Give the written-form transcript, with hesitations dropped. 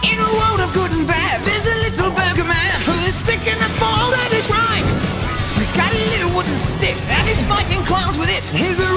In a world of good and bad, there's a little burger man who's sticking up for all that is right. He's got a little wooden stick and he's fighting clowns with it. He's a